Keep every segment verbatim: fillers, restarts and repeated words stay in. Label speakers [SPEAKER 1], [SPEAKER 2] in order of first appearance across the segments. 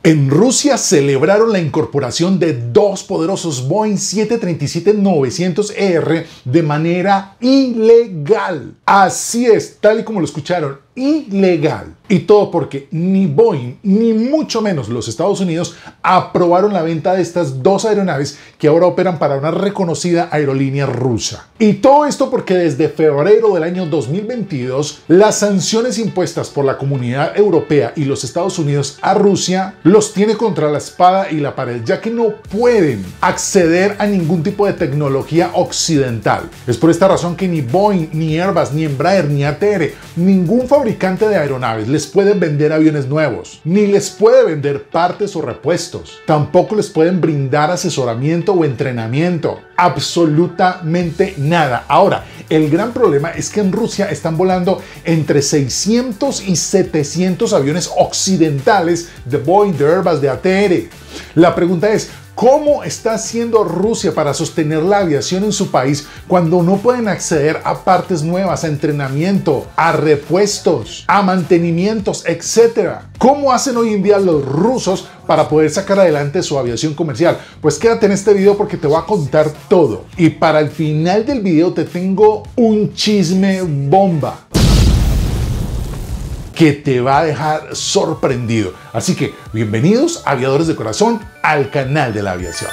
[SPEAKER 1] En Rusia celebraron la incorporación de dos poderosos Boeing siete treinta y siete novecientos E R de manera ilegal. Así es, tal y como lo escucharon, ilegal. Y todo porque ni Boeing, ni mucho menos los Estados Unidos aprobaron la venta de estas dos aeronaves que ahora operan para una reconocida aerolínea rusa. Y todo esto porque desde febrero del año dos mil veintidós, las sanciones impuestas por la Comunidad Europea y los Estados Unidos a Rusia los tiene contra la espada y la pared, ya que no pueden acceder a ningún tipo de tecnología occidental. Es por esta razón que ni Boeing, ni Airbus, ni Embraer, ni A T R, ningún fabricante de aeronaves les pueden vender aviones nuevos, ni les puede vender partes o repuestos. Tampoco les pueden brindar asesoramiento o entrenamiento. Absolutamente nada. Ahora, el gran problema es que en Rusia están volando entre seiscientos y setecientos aviones occidentales de Boeing, de Airbus, de A T R. La pregunta es, ¿cómo está haciendo Rusia para sostener la aviación en su país cuando no pueden acceder a partes nuevas, a entrenamiento, a repuestos, a mantenimientos, etcétera? ¿Cómo hacen hoy en día los rusos para poder sacar adelante su aviación comercial? Pues quédate en este video porque te voy a contar todo. Y para el final del video te tengo un chisme bomba que te va a dejar sorprendido. Así que bienvenidos, aviadores de corazón, al canal de la aviación.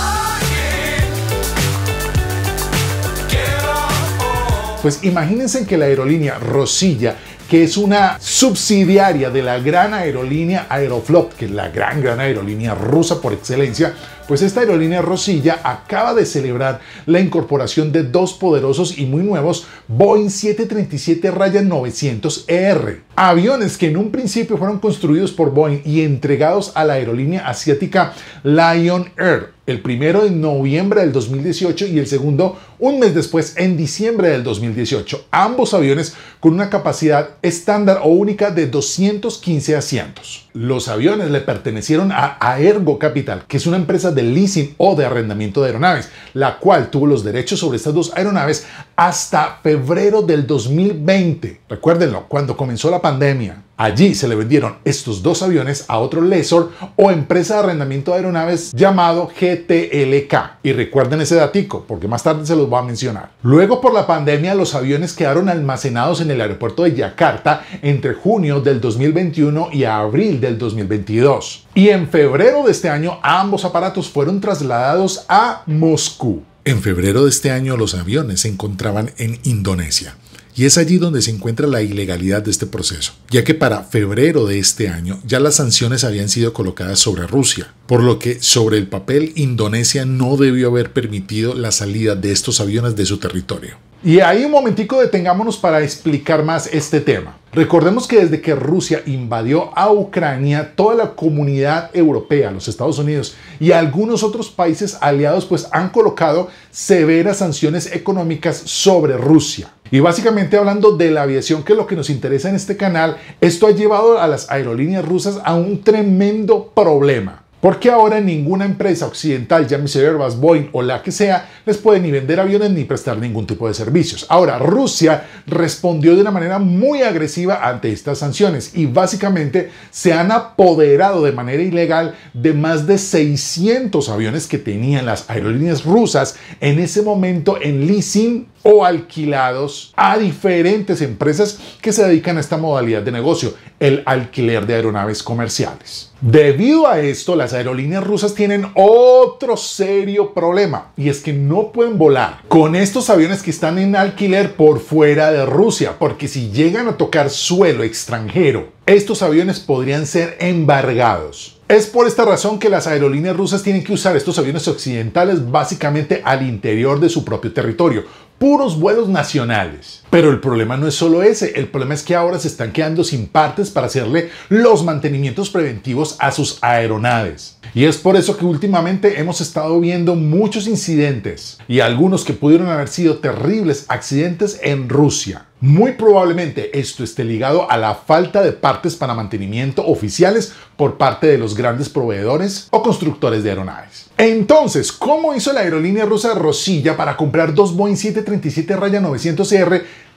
[SPEAKER 1] Pues imagínense que la aerolínea Rossiya, que es una subsidiaria de la gran aerolínea Aeroflot, que es la gran, gran aerolínea rusa por excelencia, pues esta aerolínea Rossiya acaba de celebrar la incorporación de dos poderosos y muy nuevos Boeing siete treinta y siete novecientos E R. Aviones que en un principio fueron construidos por Boeing y entregados a la aerolínea asiática Lion Air. El primero en noviembre del dos mil dieciocho y el segundo un mes después en diciembre del dos mil dieciocho. Ambos aviones con una capacidad estándar o única de doscientos quince asientos. Los aviones le pertenecieron a Aergo Capital, que es una empresa de leasing o de arrendamiento de aeronaves, la cual tuvo los derechos sobre estas dos aeronaves hasta febrero del dos mil veinte. Recuérdenlo, cuando comenzó la pandemia. Allí se le vendieron estos dos aviones a otro lessor o empresa de arrendamiento de aeronaves llamado G T L K. Y recuerden ese datico, porque más tarde se los voy a mencionar. Luego, por la pandemia, los aviones quedaron almacenados en el aeropuerto de Yakarta entre junio del dos mil veintiuno y abril del dos mil veintidós. Y en febrero de este año, ambos aparatos fueron trasladados a Moscú. En febrero de este año, los aviones se encontraban en Indonesia. Y es allí donde se encuentra la ilegalidad de este proceso, ya que para febrero de este año ya las sanciones habían sido colocadas sobre Rusia, por lo que sobre el papel Indonesia no debió haber permitido la salida de estos aviones de su territorio. Y ahí un momentico detengámonos para explicar más este tema. Recordemos que desde que Rusia invadió a Ucrania, toda la comunidad europea, los Estados Unidos y algunos otros países aliados pues han colocado severas sanciones económicas sobre Rusia. Y básicamente hablando de la aviación, que es lo que nos interesa en este canal, esto ha llevado a las aerolíneas rusas a un tremendo problema. Porque ahora ninguna empresa occidental, llámese Airbus, Boeing o la que sea, les puede ni vender aviones ni prestar ningún tipo de servicios. Ahora, Rusia respondió de una manera muy agresiva ante estas sanciones y básicamente se han apoderado de manera ilegal de más de seiscientos aviones que tenían las aerolíneas rusas en ese momento en leasing o alquilados a diferentes empresas que se dedican a esta modalidad de negocio, el alquiler de aeronaves comerciales. Debido a esto, las aerolíneas rusas tienen otro serio problema, y es que no pueden volar con estos aviones que están en alquiler por fuera de Rusia, porque si llegan a tocar suelo extranjero, estos aviones podrían ser embargados. Es por esta razón que las aerolíneas rusas tienen que usar estos aviones occidentales básicamente al interior de su propio territorio. Puros vuelos nacionales. Pero el problema no es solo ese, el problema es que ahora se están quedando sin partes para hacerle los mantenimientos preventivos a sus aeronaves. Y es por eso que últimamente hemos estado viendo muchos incidentes y algunos que pudieron haber sido terribles accidentes en Rusia. Muy probablemente esto esté ligado a la falta de partes para mantenimiento oficiales por parte de los grandes proveedores o constructores de aeronaves. Entonces, ¿cómo hizo la aerolínea rusa Rossiya para comprar dos Boeing siete treinta y siete novecientos E R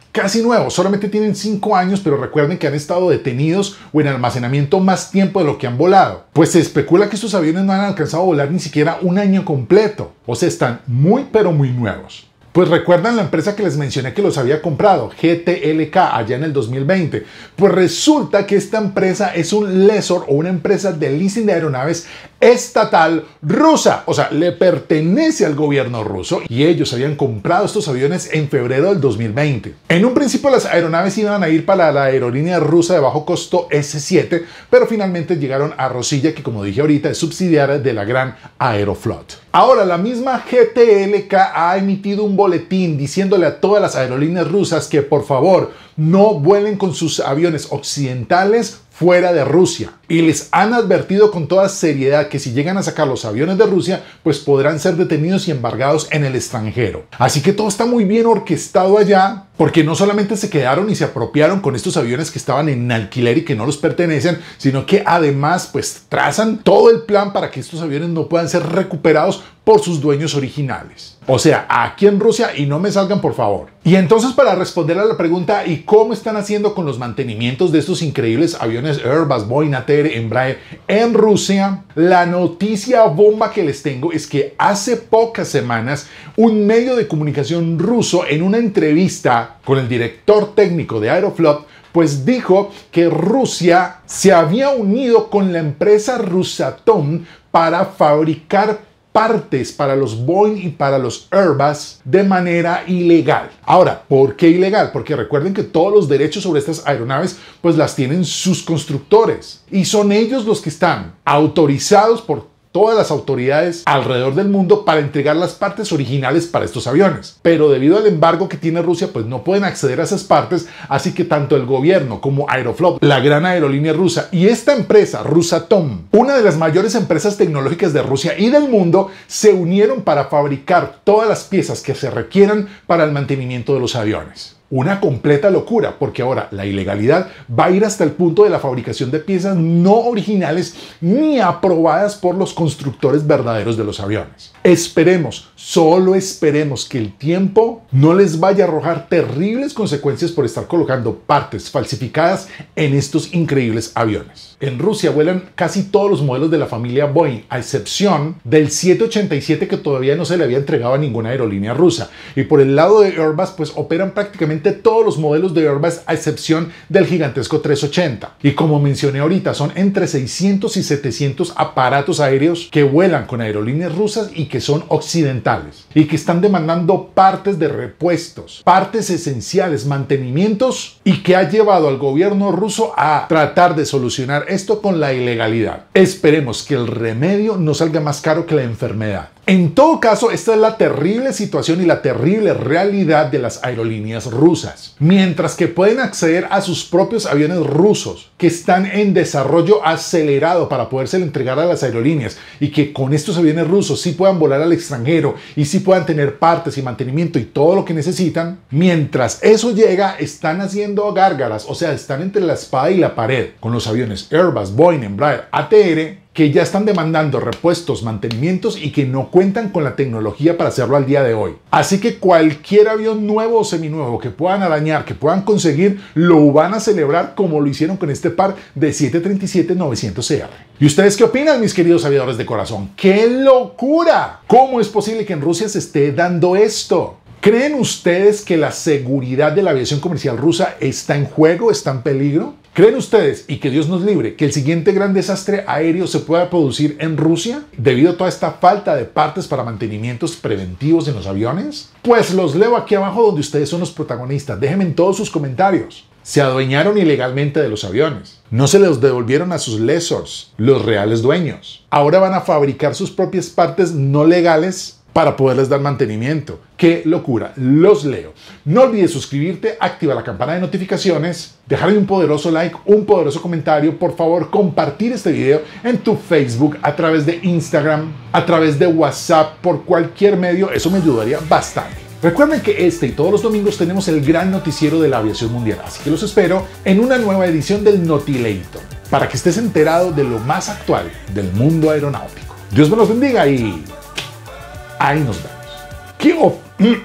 [SPEAKER 1] casi nuevos, solamente tienen cinco años, pero recuerden que han estado detenidos o en almacenamiento más tiempo de lo que han volado. Pues se especula que estos aviones no han alcanzado a volar ni siquiera un año completo, o sea, están muy pero muy nuevos. Pues recuerdan la empresa que les mencioné que los había comprado, G T L K, allá en el dos mil veinte. Pues resulta que esta empresa es un lessor o una empresa de leasing de aeronaves estatal rusa. O sea, le pertenece al gobierno ruso y ellos habían comprado estos aviones en febrero del dos mil veinte. En un principio las aeronaves iban a ir para la aerolínea rusa de bajo costo S siete, pero finalmente llegaron a Rosilla, que como dije ahorita es subsidiaria de la gran Aeroflot. Ahora, la misma G T L K ha emitido un boletín diciéndole a todas las aerolíneas rusas que por favor no vuelen con sus aviones occidentales fuera de Rusia. Y les han advertido con toda seriedad que si llegan a sacar los aviones de Rusia, pues podrán ser detenidos y embargados en el extranjero. Así que todo está muy bien orquestado allá, porque no solamente se quedaron y se apropiaron con estos aviones que estaban en alquiler y que no los pertenecen, sino que además pues trazan todo el plan para que estos aviones no puedan ser recuperados por sus dueños originales. O sea, aquí en Rusia y no me salgan por favor. Y entonces, para responder a la pregunta ¿y cómo están haciendo con los mantenimientos de estos increíbles aviones Airbus, Boeing, A T R, Embraer en Rusia? La noticia bomba que les tengo es que hace pocas semanas un medio de comunicación ruso, en una entrevista con el director técnico de Aeroflot, pues dijo que Rusia se había unido con la empresa Rosatom para fabricar partes para los Boeing y para los Airbus de manera ilegal. Ahora, ¿por qué ilegal? Porque recuerden que todos los derechos sobre estas aeronaves pues las tienen sus constructores y son ellos los que están autorizados por todas las autoridades alrededor del mundo para entregar las partes originales para estos aviones. Pero debido al embargo que tiene Rusia, pues no pueden acceder a esas partes, así que tanto el gobierno como Aeroflot, la gran aerolínea rusa, y esta empresa, Rosatom, una de las mayores empresas tecnológicas de Rusia y del mundo, se unieron para fabricar todas las piezas que se requieran para el mantenimiento de los aviones. Una completa locura, porque ahora la ilegalidad va a ir hasta el punto de la fabricación de piezas no originales ni aprobadas por los constructores verdaderos de los aviones. Esperemos, solo esperemos que el tiempo no les vaya a arrojar terribles consecuencias por estar colocando partes falsificadas en estos increíbles aviones. En Rusia vuelan casi todos los modelos de la familia Boeing, a excepción del siete ochenta y siete, que todavía no se le había entregado a ninguna aerolínea rusa. Y por el lado de Airbus, pues operan prácticamente todos los modelos de Airbus, a excepción del gigantesco trescientos ochenta. Y como mencioné ahorita, son entre seiscientos y setecientos aparatos aéreos que vuelan con aerolíneas rusas y que son occidentales y que están demandando partes de repuestos, partes esenciales, mantenimientos, y que ha llevado al gobierno ruso a tratar de solucionar esto con la ilegalidad. Esperemos que el remedio no salga más caro que la enfermedad. En todo caso, esta es la terrible situación y la terrible realidad de las aerolíneas rusas. Mientras que pueden acceder a sus propios aviones rusos, que están en desarrollo acelerado para poderse entregar a las aerolíneas, y que con estos aviones rusos sí puedan volar al extranjero y sí puedan tener partes y mantenimiento y todo lo que necesitan, mientras eso llega, están haciendo gárgaras, o sea, están entre la espada y la pared con los aviones Airbus, Boeing, Embraer, A T R, que ya están demandando repuestos, mantenimientos y que no cuentan con la tecnología para hacerlo al día de hoy. Así que cualquier avión nuevo o seminuevo que puedan arañar, que puedan conseguir, lo van a celebrar como lo hicieron con este par de siete treinta y siete novecientos C R. ¿Y ustedes qué opinan, mis queridos aviadores de corazón? ¡Qué locura! ¿Cómo es posible que en Rusia se esté dando esto? ¿Creen ustedes que la seguridad de la aviación comercial rusa está en juego, está en peligro? ¿Creen ustedes, y que Dios nos libre, que el siguiente gran desastre aéreo se pueda producir en Rusia debido a toda esta falta de partes para mantenimientos preventivos en los aviones? Pues los leo aquí abajo donde ustedes son los protagonistas. Déjenme en todos sus comentarios. Se adueñaron ilegalmente de los aviones. No se los devolvieron a sus lessors, los reales dueños. Ahora van a fabricar sus propias partes no legales para poderles dar mantenimiento. ¡Qué locura! Los leo. No olvides suscribirte, activa la campana de notificaciones, dejarme un poderoso like, un poderoso comentario, por favor compartir este video en tu Facebook, a través de Instagram, a través de WhatsApp, por cualquier medio, eso me ayudaría bastante. Recuerden que este y todos los domingos tenemos el gran noticiero de la aviación mundial, así que los espero en una nueva edición del Notileito, para que estés enterado de lo más actual del mundo aeronáutico. Dios me los bendiga y ahí nos vemos. ¿Qué op-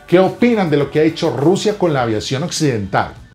[SPEAKER 1] ¿Qué opinan de lo que ha hecho Rusia con la aviación occidental?